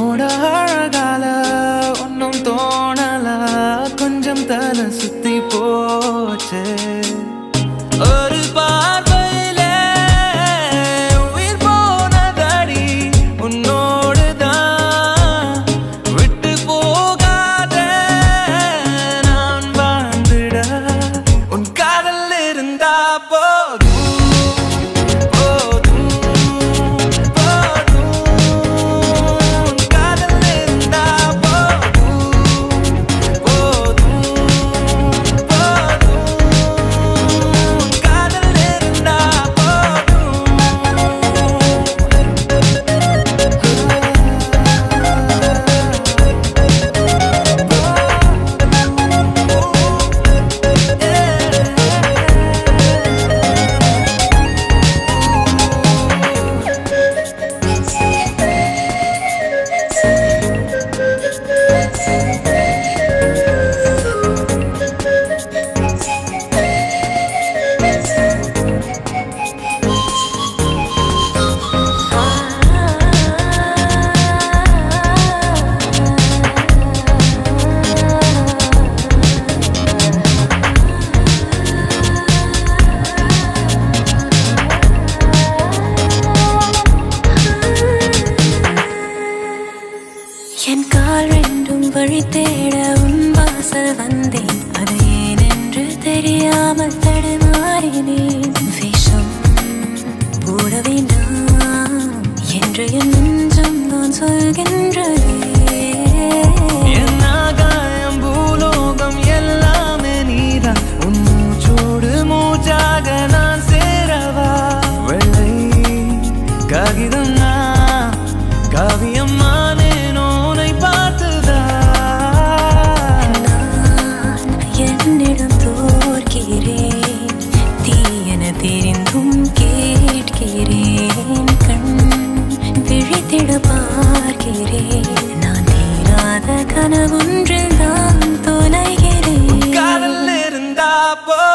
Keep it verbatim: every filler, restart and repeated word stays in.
உன்னோட அழகால ஒன்னும் தோணல கொஞ்சம் தலை சுத்தி போச்சு ஒரு பார்வையில உயிர் போனதடி உன்னோடுதான் விட்டு போகாத நான் வாழ்ந்திட உன் காதல் இருந்தா போதும் என் கால் ரெண்டும் வழி தேட உன் வாசல் வந்தேன் அது ஏனென்று தெரியாமல் தடுமாறினேன் வேஷம் போட வேண்டாம் என்று என் நெஞ்சம் நான் சொல்கின்றதே என் ஆகாயம் பூலோகம் எல்லாமே நீதான் உன் மூச்சோடு மூச்சாக நான் சேரவா வெள்ளை காகிதம் நான் காவியம் என்னிடம் தோற்கிறேன் தீயன தெரிந்தும் கேட்கிறேன் கண் விழித்திட பார்க்கிறேன் நான் தீராத கனவொன்றில் தான் தொலைகிறேன் காதல் இருந்தா போ